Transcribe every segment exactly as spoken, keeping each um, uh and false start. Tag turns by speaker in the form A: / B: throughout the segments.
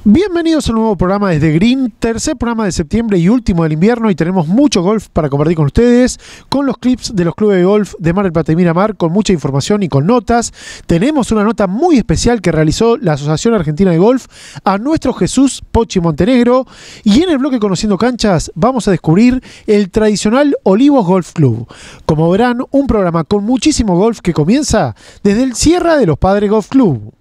A: Bienvenidos a un nuevo programa desde Green, tercer programa de septiembre y último del invierno, y tenemos mucho golf para compartir con ustedes, con los clips de los clubes de golf de Mar del Plata y Miramar, con mucha información y con notas. Tenemos una nota muy especial que realizó la Asociación Argentina de Golf a nuestro Jesús Pochi Montenegro, y en el bloque Conociendo Canchas vamos a descubrir el tradicional Olivos Golf Club. Como verán, un programa con muchísimo golf que comienza desde el Sierra de los Padres Golf Club.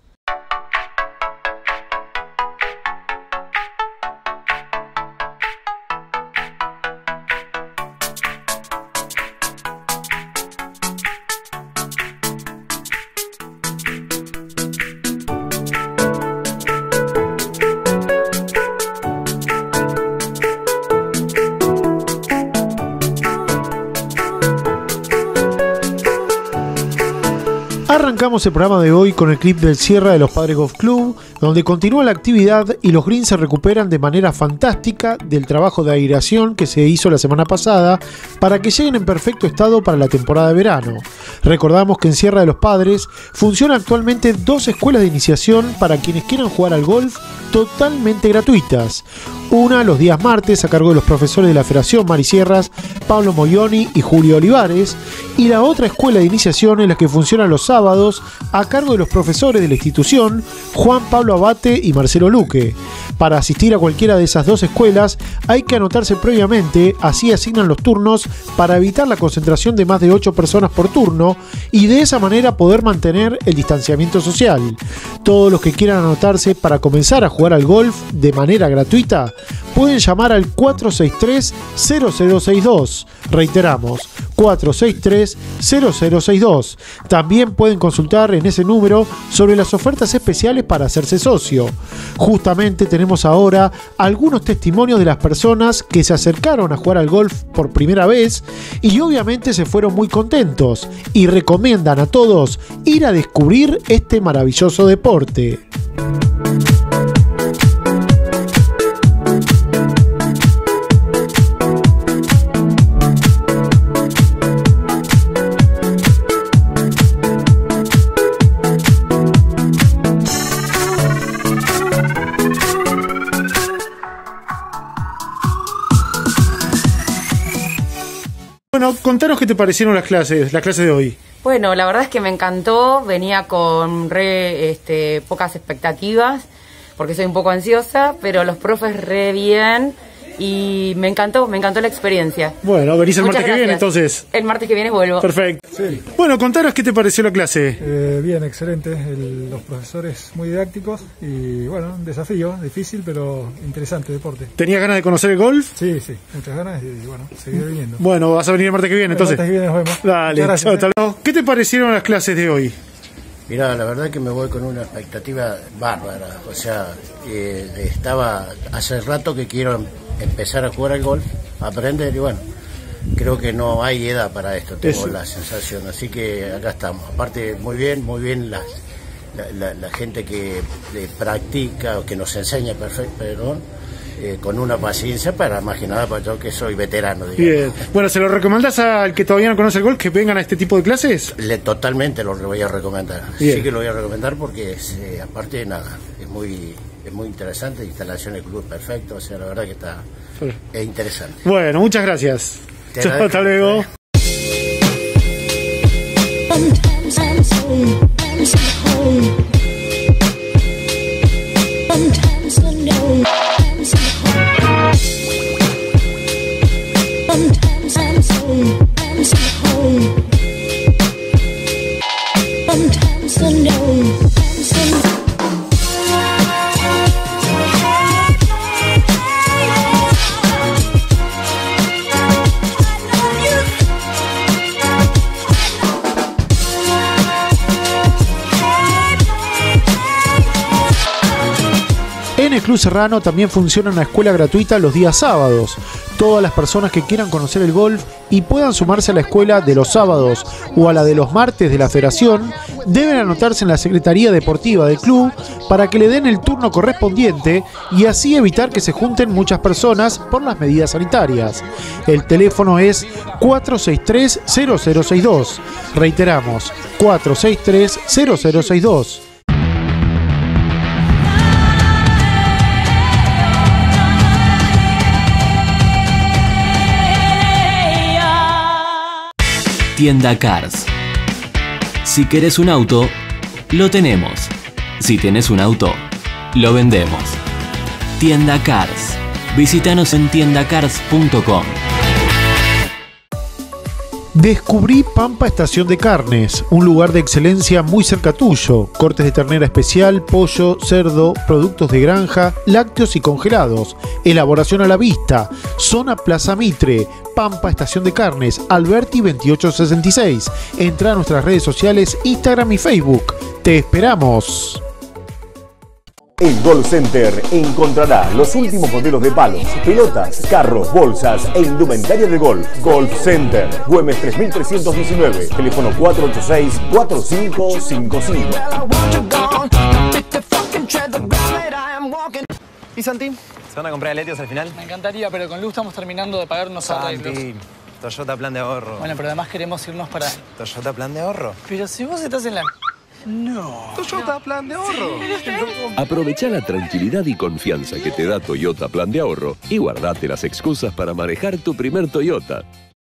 A: Arrancamos el programa de hoy con el clip del Sierra de los Padres Golf Club, donde continúa la actividad y los greens se recuperan de manera fantástica del trabajo de aireación que se hizo la semana pasada para que lleguen en perfecto estado para la temporada de verano. Recordamos que en Sierra de los Padres funcionan actualmente dos escuelas de iniciación para quienes quieran jugar al golf totalmente gratuitas. Una los días martes a cargo de los profesores de la Federación Mari Sierras, Pablo Moglioni y Julio Olivares, y la otra escuela de iniciación en la que funcionan los sábados a cargo de los profesores de la institución, Juan Pablo Abate y Marcelo Luque. Para asistir a cualquiera de esas dos escuelas hay que anotarse previamente, así asignan los turnos para evitar la concentración de más de ocho personas por turno y de esa manera poder mantener el distanciamiento social. Todos los que quieran anotarse para comenzar a jugar al golf de manera gratuita pueden llamar al cuatro seis tres, cero cero seis dos. Reiteramos, cuatro seis tres, cero cero seis dos. También pueden consultar en ese número sobre las ofertas especiales para hacerse socio. Justamente tenemos ahora algunos testimonios de las personas que se acercaron a jugar al golf por primera vez y obviamente se fueron muy contentos y recomiendan a todos ir a descubrir este maravilloso deporte. Bueno, contanos qué te parecieron las clases, las clases de hoy.
B: Bueno, la verdad es que me encantó, venía con re este, pocas expectativas, porque soy un poco ansiosa, pero los profes re bien y me encantó, me encantó la experiencia.
A: Bueno, venís el
B: Muchas
A: martes
B: gracias.
A: que viene entonces.
B: El martes que viene vuelvo.
A: Perfecto.
C: Sí.
A: Bueno, contanos qué te pareció la clase.
C: Eh, bien, excelente. El, los profesores muy didácticos y bueno, un desafío, difícil pero interesante deporte.
A: ¿Tenías ganas de conocer el golf?
C: Sí, sí, muchas ganas y bueno, seguir viniendo.
A: Bueno, vas a venir el martes que viene entonces.
C: El martes que viene nos vemos.
A: Dale,
C: Muchas
A: chao,
C: gracias,
A: hasta luego. ¿Qué te parecieron las clases de hoy?
D: Mirá, la verdad que me voy con una expectativa bárbara. O sea, eh, estaba hace rato que quiero empezar a jugar al golf, aprender y bueno, creo que no hay edad para esto, tengo
A: Eso.
D: la sensación, así que acá estamos. Aparte, muy bien, muy bien las, la, la, la gente que eh, practica o que nos enseña, perfecto, perdón, eh, con una paciencia para, más que nada, para yo que soy veterano, digamos.
A: Bien. Bueno, ¿se lo recomendás al que todavía no conoce el golf que vengan a este tipo de clases?
D: Le, totalmente lo voy a recomendar.
A: Bien.
D: Sí que lo voy a recomendar porque es, eh, aparte de nada, es muy es muy interesante, instalación del club perfecto, o sea, la verdad que está es interesante.
A: Bueno, muchas gracias.
D: Te
A: Chao, hasta luego.
E: Sometimes I'm so, I'm so home. Sometimes I know I'm so home. Sometimes I'm so, I'm so home. Sometimes I know I'm so home.
A: En el Club Serrano también funciona una escuela gratuita los días sábados. Todas las personas que quieran conocer el golf y puedan sumarse a la escuela de los sábados o a la de los martes de la federación deben anotarse en la Secretaría Deportiva del club para que le den el turno correspondiente y así evitar que se junten muchas personas por las medidas sanitarias. El teléfono es cuatro seis tres, cero cero seis dos. Reiteramos, cuatro seis tres, cero cero seis dos.
F: Tienda Cars. Si querés un auto, lo tenemos. Si tenés un auto, lo vendemos. Tienda Cars. Visítanos en tienda cars punto com.
A: Descubrí Pampa Estación de Carnes, un lugar de excelencia muy cerca tuyo. Cortes de ternera especial, pollo, cerdo, productos de granja, lácteos y congelados. Elaboración a la vista. Zona Plaza Mitre. Pampa Estación de Carnes, Alberti veintiocho sesenta y seis. Entra a nuestras redes sociales, Instagram y Facebook. ¡Te esperamos!
G: En Golf Center encontrará los últimos modelos de palos, pelotas, carros, bolsas e indumentaria de golf. Golf Center, Güemes tres mil trescientos diecinueve, teléfono cuatro ocho seis, cuatro cinco cinco cinco.
H: ¿Y Santi? ¿Se van a comprar Letios al final?
I: Me encantaría, pero con Luz estamos terminando de pagar unos arreglos.
H: Santi, Toyota Plan de Ahorro.
I: Bueno, pero además queremos irnos para...
H: ¿Toyota Plan de Ahorro?
I: Pero si vos estás en la... No.
H: Toyota Plan de Ahorro.
J: Aprovecha la tranquilidad y confianza que te da Toyota Plan de Ahorro y guardate las excusas para manejar tu primer Toyota.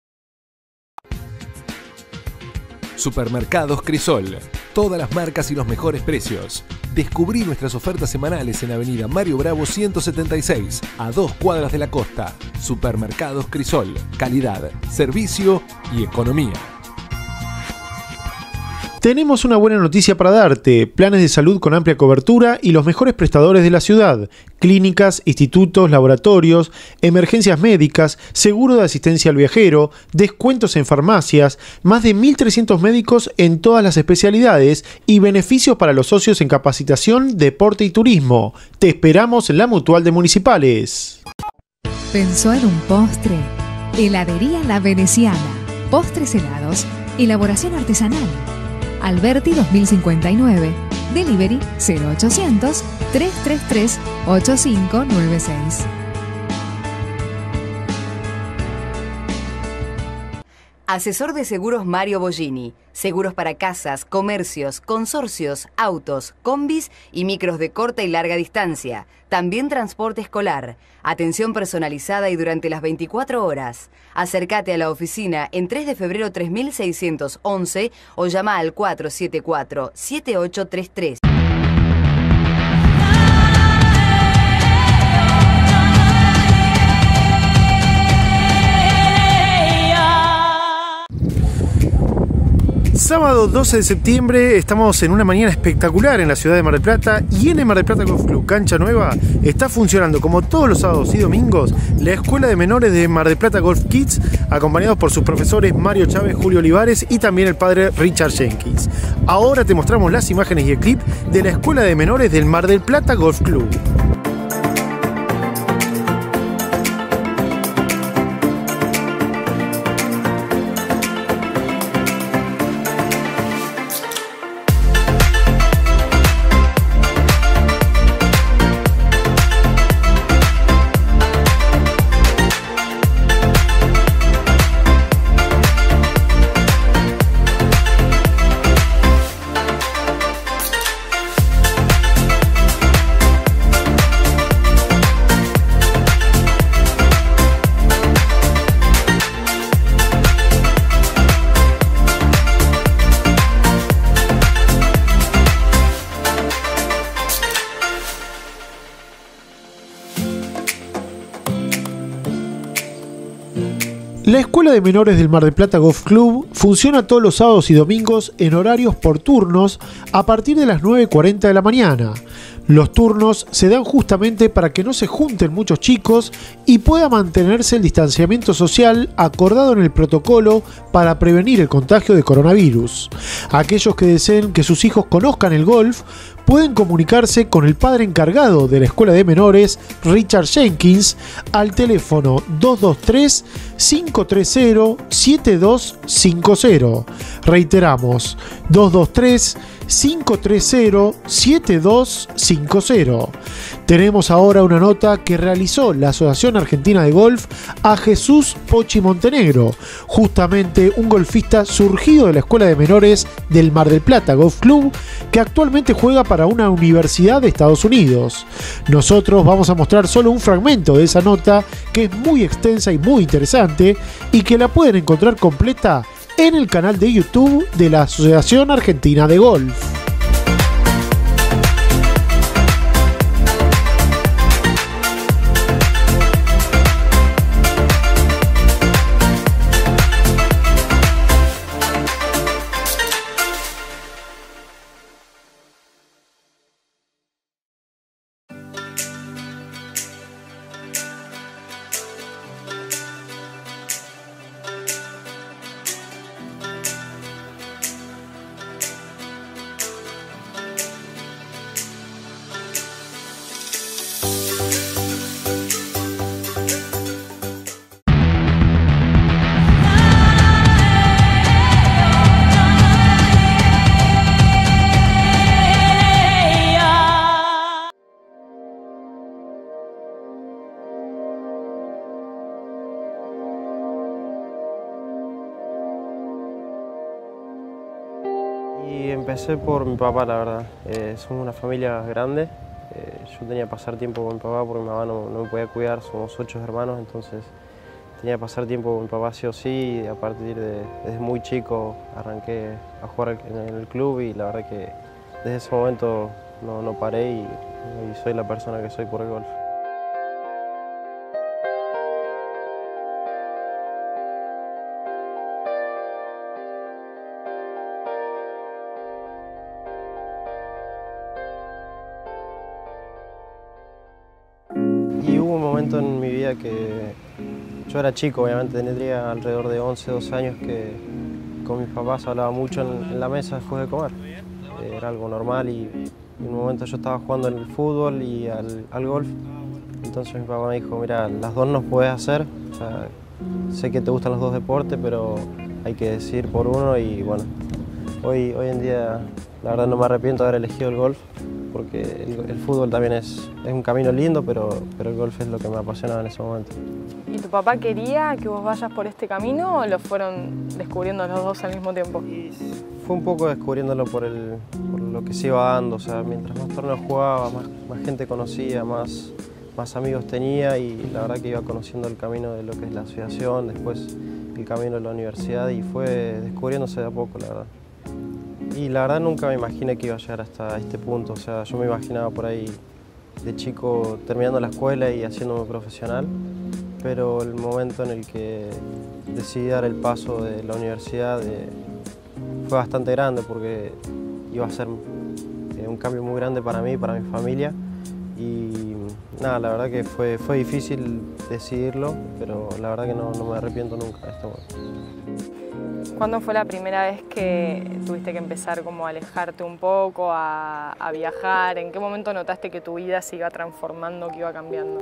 K: Supermercados Crisol. Todas las marcas y los mejores precios. Descubrí nuestras ofertas semanales en Avenida Mario Bravo ciento setenta y seis, a dos cuadras de la costa. Supermercados Crisol. Calidad, servicio y economía.
A: Tenemos una buena noticia para darte: planes de salud con amplia cobertura y los mejores prestadores de la ciudad. Clínicas, institutos, laboratorios, emergencias médicas, seguro de asistencia al viajero, descuentos en farmacias, más de mil trescientos médicos en todas las especialidades y beneficios para los socios en capacitación, deporte y turismo. Te esperamos en la Mutual de Municipales.
L: ¿Pensó en un postre? Heladería La Veneciana. Postres helados. Elaboración artesanal. Alberti dos mil cincuenta y nueve. Delivery cero ochocientos, tres tres tres, ocho cinco nueve seis.
M: Asesor de seguros Mario Bollini. Seguros para casas, comercios, consorcios, autos, combis y micros de corta y larga distancia. También transporte escolar. Atención personalizada y durante las veinticuatro horas. Acércate a la oficina en tres de febrero tres mil seiscientos once o llama al cuatro siete cuatro, siete ocho tres tres.
A: Sábado doce de septiembre estamos en una mañana espectacular en la ciudad de Mar del Plata y en el Mar del Plata Golf Club Cancha Nueva está funcionando como todos los sábados y domingos la Escuela de Menores de Mar del Plata Golf Kids, acompañados por sus profesores Mario Chávez, Julio Olivares y también el padre Richard Jenkins. Ahora te mostramos las imágenes y el clip de la Escuela de Menores del Mar del Plata Golf Club. La Escuela de Menores del Mar del Plata Golf Club funciona todos los sábados y domingos en horarios por turnos a partir de las nueve y cuarenta de la mañana. Los turnos se dan justamente para que no se junten muchos chicos y pueda mantenerse el distanciamiento social acordado en el protocolo para prevenir el contagio de coronavirus. Aquellos que deseen que sus hijos conozcan el golf pueden comunicarse con el padre encargado de la Escuela de Menores, Richard Jenkins, al teléfono dos dos tres, cinco tres cero, siete dos cinco cero. Reiteramos, dos dos tres, cinco tres cero, siete dos cinco cero. Tenemos ahora una nota que realizó la Asociación Argentina de Golf a Jesús Pochi Montenegro, justamente un golfista surgido de la Escuela de Menores del Mar del Plata Golf Club, que actualmente juega para una universidad de Estados Unidos. Nosotros vamos a mostrar solo un fragmento de esa nota, que es muy extensa y muy interesante, y que la pueden encontrar completa en el canal de YouTube de la Asociación Argentina de Golf.
N: Y empecé por mi papá, la verdad. Eh, somos una familia grande. Eh, yo tenía que pasar tiempo con mi papá porque mi mamá no, no me podía cuidar. Somos ocho hermanos, entonces tenía que pasar tiempo con mi papá sí o sí. Y a partir de desde muy chico arranqué a jugar en el club y la verdad que desde ese momento no, no paré y, y soy la persona que soy por el golf. Y hubo un momento en mi vida que yo era chico, obviamente tendría alrededor de once, doce años, que con mis papás hablaba mucho en, en la mesa después de comer. Era algo normal y en un momento yo estaba jugando al fútbol y al, al golf. Entonces mi papá me dijo, mira, las dos nos puedes hacer. O sea, sé que te gustan los dos deportes, pero hay que decidir por uno y bueno, hoy, hoy en día la verdad no me arrepiento de haber elegido el golf. Porque el, el fútbol también es, es un camino lindo, pero, pero el golf es lo que me apasionaba en ese momento.
O: ¿Y tu papá quería que vos vayas por este camino o lo fueron descubriendo los dos al mismo tiempo?
N: Y fue un poco descubriéndolo por, el, por lo que se iba dando, o sea, mientras más torneos jugaba, más, más gente conocía, más, más amigos tenía y la verdad que iba conociendo el camino de lo que es la asociación, después el camino de la universidad y fue descubriéndose de a poco, la verdad. Y la verdad nunca me imaginé que iba a llegar hasta este punto, o sea, yo me imaginaba por ahí de chico terminando la escuela y haciéndome profesional, pero el momento en el que decidí dar el paso de la universidad eh, fue bastante grande porque iba a ser eh, un cambio muy grande para mí, para mi familia y nada, la verdad que fue, fue difícil decidirlo, pero la verdad que no, no me arrepiento nunca de esto.
O: ¿Cuándo fue la primera vez que tuviste que empezar como a alejarte un poco, a, a viajar? ¿En qué momento notaste que tu vida se iba transformando, que iba cambiando?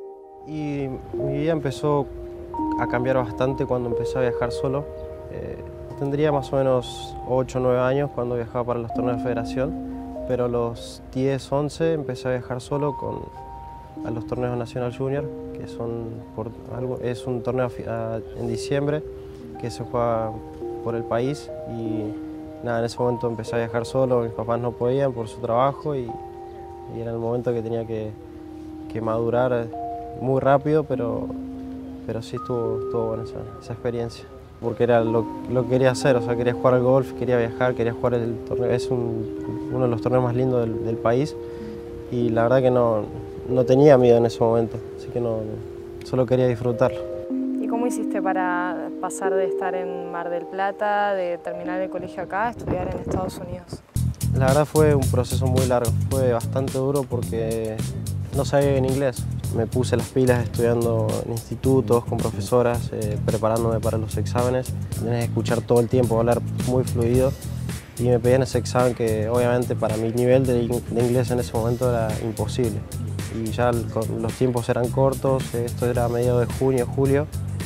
N: Y mi vida empezó a cambiar bastante cuando empecé a viajar solo. Eh, tendría más o menos ocho o nueve años cuando viajaba para los torneos de federación, pero a los diez, once empecé a viajar solo con, a los torneos Nacional Junior, que son por algo, es un torneo a, en diciembre que se juega por el país y nada, en ese momento empecé a viajar solo, mis papás no podían por su trabajo y, y era el momento que tenía que, que madurar muy rápido, pero, pero sí estuvo, estuvo buena esa, esa experiencia, porque era lo, lo que quería hacer, o sea, quería jugar al golf, quería viajar, quería jugar el torneo, es un, uno de los torneos más lindos del, del país y la verdad que no, no tenía miedo en ese momento, así que no, solo quería disfrutarlo.
O: ¿Cómo hiciste para pasar de estar en Mar del Plata, de terminar el colegio acá, a estudiar en Estados Unidos?
N: La verdad fue un proceso muy largo, fue bastante duro porque no sabía bien inglés. Me puse las pilas estudiando en institutos, con profesoras, eh, preparándome para los exámenes. Tenés que escuchar todo el tiempo, hablar muy fluido y me pedían ese examen que obviamente para mi nivel de, de inglés en ese momento era imposible. Y ya el, los tiempos eran cortos, esto era a mediados de junio, julio.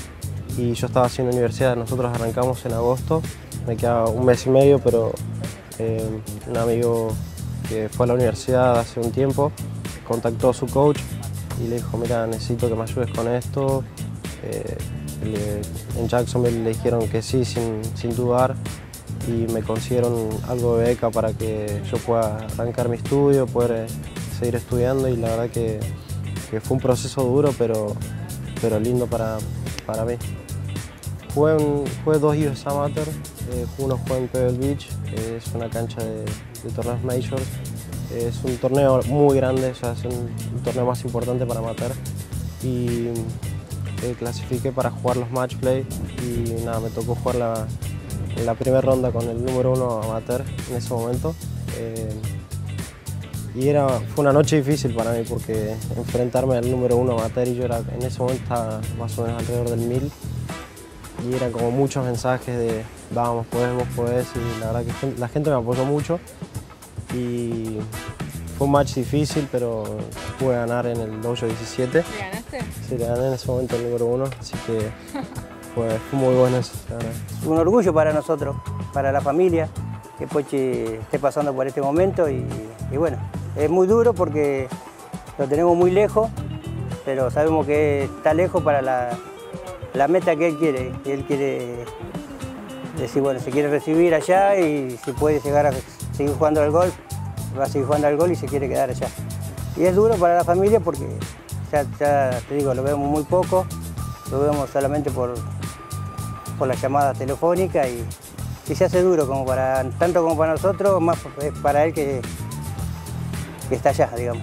N: Y yo estaba haciendo universidad, nosotros arrancamos en agosto, me quedaba un mes y medio, pero eh, un amigo que fue a la universidad hace un tiempo contactó a su coach y le dijo, mira, necesito que me ayudes con esto. Eh, le, en Jacksonville le dijeron que sí, sin, sin dudar, y me consiguieron algo de beca para que yo pueda arrancar mi estudio, poder eh, seguir estudiando, y la verdad que, que fue un proceso duro, pero, pero lindo para, para mí. jugué, un, jugué dos U S Amateur, eh, uno jugué en Pebble Beach, eh, es una cancha de, de torneos majors. Eh, es un torneo muy grande, o sea, es un, un torneo más importante para amateur. Y eh, clasifiqué para jugar los match play y nada, me tocó jugar la, la primera ronda con el número uno amateur en ese momento. Eh, y era, fue una noche difícil para mí porque enfrentarme al número uno amateur y yo era, en ese momento estaba más o menos alrededor del mil. Y eran como muchos mensajes de vamos, podés, vos podés, y la verdad que la gente me apoyó mucho. Y fue un match difícil, pero pude ganar en el dojo diecisiete.
O: ¿Le ganaste?
N: Sí, le gané en ese momento el número uno, así que fue, fue muy bueno eso.
P: Un orgullo para nosotros, para la familia, que Pochi esté pasando por este momento y, y bueno, es muy duro porque lo tenemos muy lejos, pero sabemos que está lejos para la, la meta que él quiere. Y él quiere decir, bueno, se quiere recibir allá y si puede llegar a seguir jugando al golf, va a seguir jugando al golf y se quiere quedar allá. Y es duro para la familia porque ya, ya te digo, lo vemos muy poco, lo vemos solamente por, por las llamadas telefónicas y, y se hace duro, como para, tanto como para nosotros, más es para él que, que está allá, digamos.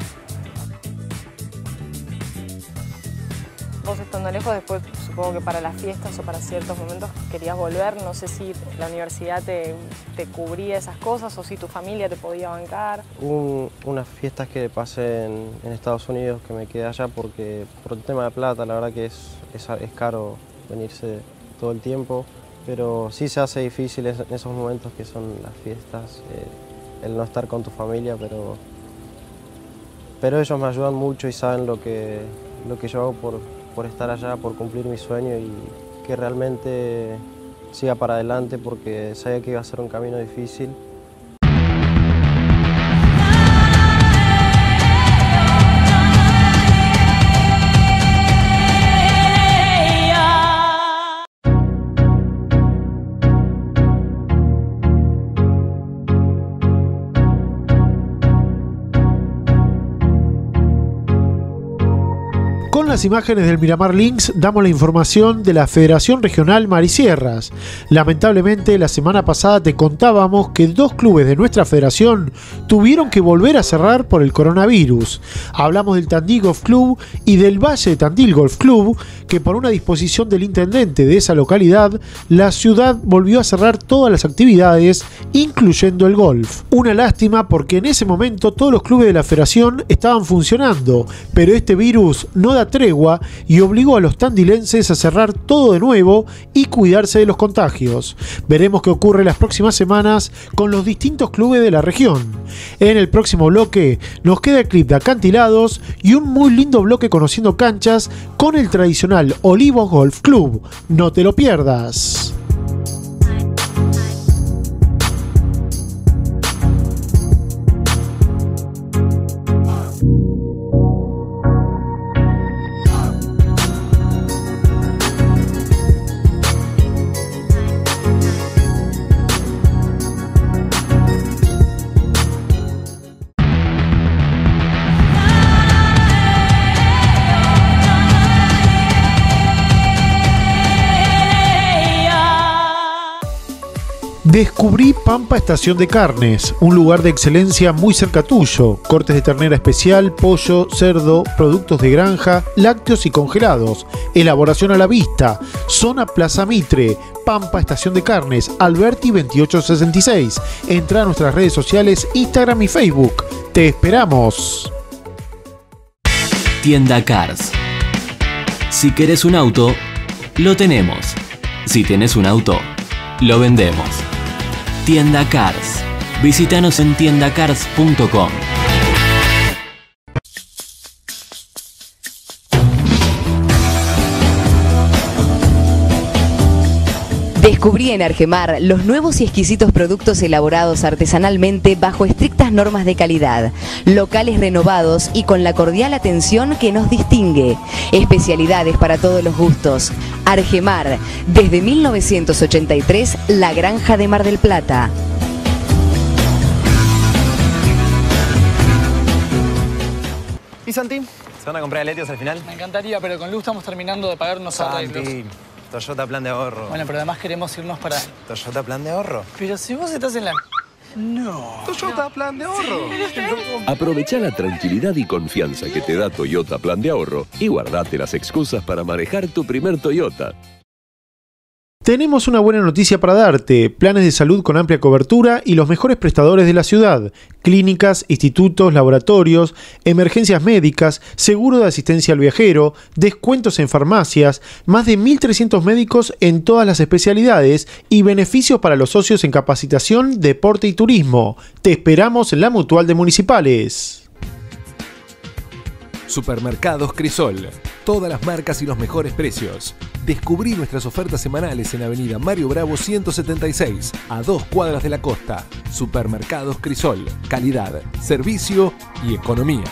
O: Vos estando lejos, después supongo que para las fiestas o para ciertos momentos querías volver, no sé si la universidad te, te cubría esas cosas o si tu familia te podía bancar.
N: Hubo unas fiestas que pasé en, en Estados Unidos que me quedé allá porque por el tema de plata, la verdad que es, es, es caro venirse todo el tiempo, pero sí se hace difícil en esos momentos que son las fiestas, eh, el no estar con tu familia, pero, pero ellos me ayudan mucho y saben lo que, lo que yo hago por, por estar allá, por cumplir mi sueño y que realmente siga para adelante porque sabía que iba a ser un camino difícil.
A: Con las imágenes del Miramar Links damos la información de la Federación Regional Marisierras. Lamentablemente la semana pasada te contábamos que dos clubes de nuestra federación tuvieron que volver a cerrar por el coronavirus. Hablamos del Tandil Golf Club y del Valle de Tandil Golf Club, que por una disposición del intendente de esa localidad, la ciudad volvió a cerrar todas las actividades, incluyendo el golf. Una lástima porque en ese momento todos los clubes de la federación estaban funcionando, pero este virus no da tregua y obligó a los tandilenses a cerrar todo de nuevo y cuidarse de los contagios. Veremos qué ocurre las próximas semanas con los distintos clubes de la región. En el próximo bloque nos queda el clip de acantilados y un muy lindo bloque conociendo canchas con el tradicional Olivos Golf Club. No te lo pierdas. Descubrí Pampa Estación de Carnes, un lugar de excelencia muy cerca tuyo. Cortes de ternera especial, pollo, cerdo, productos de granja, lácteos y congelados. Elaboración a la vista. Zona Plaza Mitre. Pampa Estación de Carnes, Alberti veintiocho sesenta y seis. Entra a nuestras redes sociales, Instagram y Facebook. ¡Te esperamos!
F: Tienda Cars. Si querés un auto, lo tenemos. Si tenés un auto, lo vendemos. Tienda Cars. Visítanos en tienda cars punto com.
M: Descubrí en Argemar los nuevos y exquisitos productos elaborados artesanalmente bajo estrictas normas de calidad, locales renovados y con la cordial atención que nos distingue. Especialidades para todos los gustos. Argemar, desde mil novecientos ochenta y tres, La Granja de Mar del Plata.
H: ¿Y Santi? ¿Se van a comprar eletios al final?
I: Me encantaría, pero con Luz estamos terminando de pagar unos arreglos.
H: Santi, Toyota Plan de Ahorro.
I: Bueno, pero además queremos irnos para...
H: Toyota Plan de Ahorro.
I: Pero si vos estás en la... No.
H: Toyota Plan de Ahorro.
J: Aprovecha la tranquilidad y confianza que te da Toyota Plan de Ahorro y guardate las excusas para manejar tu primer Toyota.
A: Tenemos una buena noticia para darte: planes de salud con amplia cobertura y los mejores prestadores de la ciudad, clínicas, institutos, laboratorios, emergencias médicas, seguro de asistencia al viajero, descuentos en farmacias, más de mil trescientos médicos en todas las especialidades y beneficios para los socios en capacitación, deporte y turismo. Te esperamos en la Mutual de Municipales.
K: Supermercados Crisol. Todas las marcas y los mejores precios. Descubrí nuestras ofertas semanales en Avenida Mario Bravo ciento setenta y seis, a dos cuadras de la costa. Supermercados Crisol. Calidad, servicio y economía.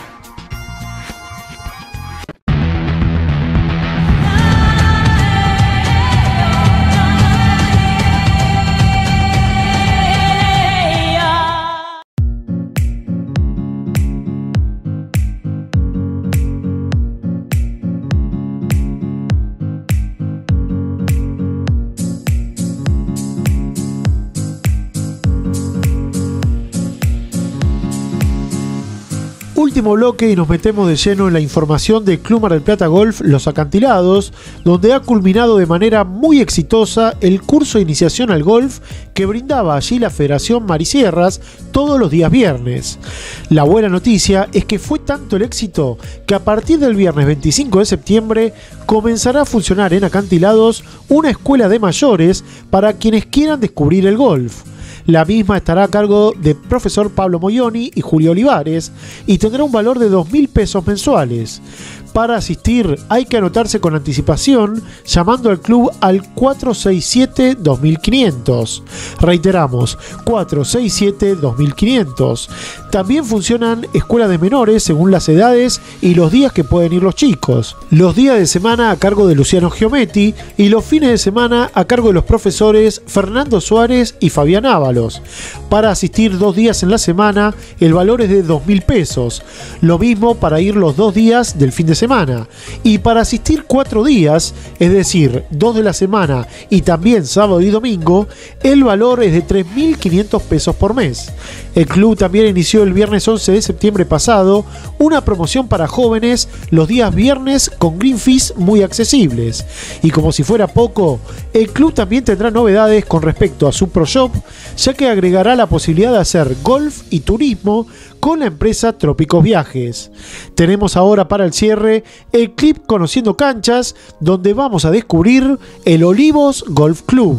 A: Último bloque y nos metemos de lleno en la información del Club Mar del Plata Golf Los Acantilados, donde ha culminado de manera muy exitosa el curso de iniciación al golf que brindaba allí la Federación Marisierras todos los días viernes. La buena noticia es que fue tanto el éxito que a partir del viernes veinticinco de septiembre comenzará a funcionar en Acantilados una escuela de mayores para quienes quieran descubrir el golf. La misma estará a cargo de profesor Pablo Moyoni y Julio Olivares y tendrá un valor de dos mil pesos mensuales. Para asistir hay que anotarse con anticipación llamando al club al cuatro seis siete, dos mil quinientos. Reiteramos, cuatro seis siete, dos mil quinientos. También funcionan escuelas de menores según las edades y los días que pueden ir los chicos. Los días de semana a cargo de Luciano Giometti y los fines de semana a cargo de los profesores Fernando Suárez y Fabián Ábalos. Para asistir dos días en la semana el valor es de dos mil pesos. Lo mismo para ir los dos días del fin de semana. Y para asistir cuatro días, es decir, dos de la semana y también sábado y domingo, el valor es de tres mil quinientos pesos por mes. El club también inició el viernes once de septiembre pasado una promoción para jóvenes los días viernes con green fees muy accesibles. Y como si fuera poco, el club también tendrá novedades con respecto a su Pro Shop, ya que agregará la posibilidad de hacer golf y turismo con la empresa Trópicos Viajes. Tenemos ahora para el cierre el clip Conociendo Canchas, donde vamos a descubrir el Olivos Golf Club.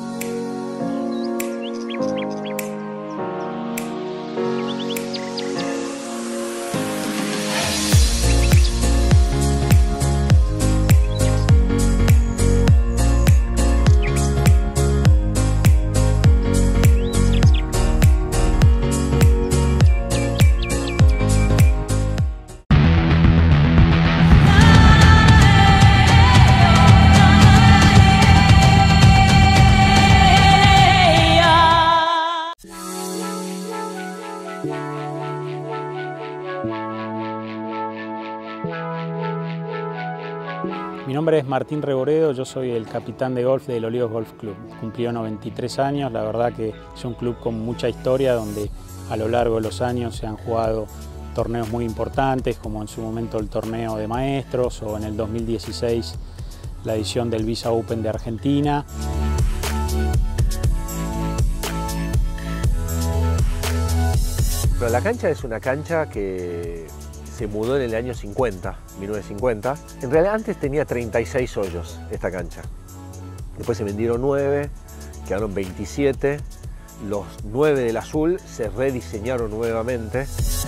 Q: Mi nombre es Martín Reboredo, yo soy el capitán de golf del Olivos Golf Club. Cumplió noventa y tres años, la verdad que es un club con mucha historia donde a lo largo de los años se han jugado torneos muy importantes, como en su momento el torneo de maestros o en el dos mil dieciséis la edición del Visa Open de Argentina.
R: Pero la cancha es una cancha que se mudó en el año cincuenta, mil novecientos cincuenta. En realidad antes tenía treinta y seis hoyos esta cancha. Después se vendieron nueve, quedaron veintisiete. Los nueve del azul se rediseñaron nuevamente.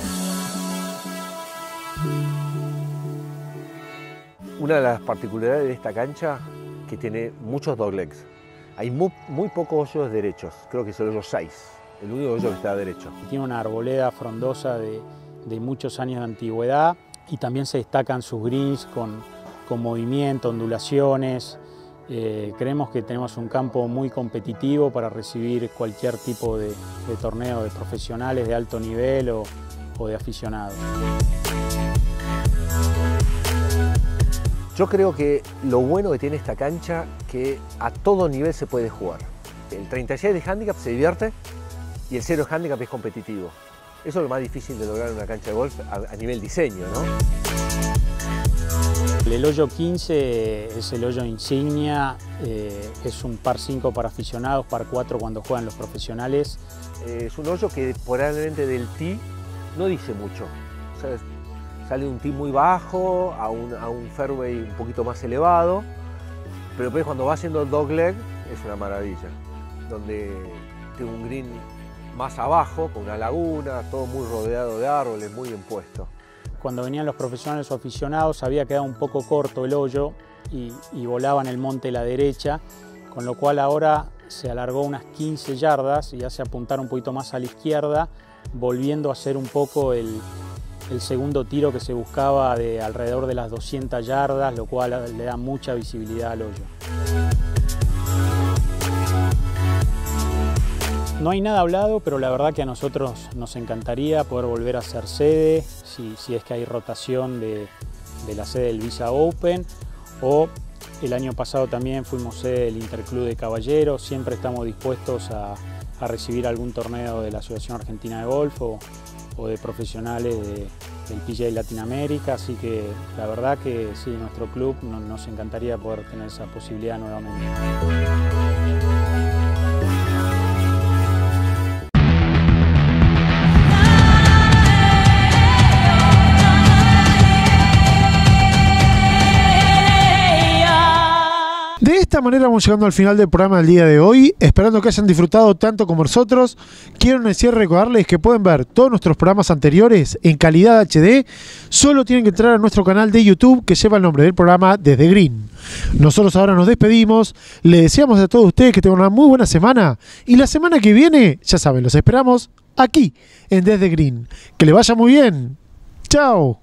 R: Una de las particularidades de esta cancha es que tiene muchos doglegs. Hay muy, muy pocos hoyos derechos, creo que son los seis. El único hoyo que está derecho.
Q: Tiene una arboleda frondosa de, de muchos años de antigüedad y también se destacan sus greens con, con movimiento, ondulaciones. Eh, creemos que tenemos un campo muy competitivo para recibir cualquier tipo de, de torneo de profesionales de alto nivel o, o de aficionados.
R: Yo creo que lo bueno que tiene esta cancha que a todo nivel se puede jugar. El treinta y seis de handicap se divierte y el cero de handicap es competitivo. Eso es lo más difícil de lograr en una cancha de golf a, a nivel diseño, ¿no?
Q: El hoyo quince es el hoyo insignia, eh, es un par cinco para aficionados, par cuatro cuando juegan los profesionales.
R: Eh, es un hoyo que probablemente del tee no dice mucho. O sea, sale un tee muy bajo a un, a un fairway un poquito más elevado, pero después cuando va haciendo el dogleg es una maravilla, donde tiene un green más abajo, con una laguna, todo muy rodeado de árboles, muy bien puesto.
Q: Cuando venían los profesionales o aficionados había quedado un poco corto el hoyo y, y volaban el monte a la derecha, con lo cual ahora se alargó unas quince yardas y hace apuntar un poquito más a la izquierda, volviendo a hacer un poco el, el segundo tiro que se buscaba de alrededor de las doscientas yardas, lo cual le da mucha visibilidad al hoyo. No hay nada hablado, pero la verdad que a nosotros nos encantaría poder volver a ser sede, si, si es que hay rotación de, de la sede del Visa Open, o el año pasado también fuimos sede del Interclub de Caballeros. Siempre estamos dispuestos a, a recibir algún torneo de la Asociación Argentina de Golf o, o de profesionales de, del P G A Latinoamérica, así que la verdad que sí, nuestro club no, nos encantaría poder tener esa posibilidad nuevamente.
A: De esta manera vamos llegando al final del programa del día de hoy, esperando que hayan disfrutado tanto como nosotros. Quiero en el cierre recordarles que pueden ver todos nuestros programas anteriores en calidad H D, solo tienen que entrar a nuestro canal de YouTube que lleva el nombre del programa Desde Green. Nosotros ahora nos despedimos, le deseamos a todos ustedes que tengan una muy buena semana y la semana que viene, ya saben, los esperamos aquí en Desde Green. Que le vaya muy bien. Chao.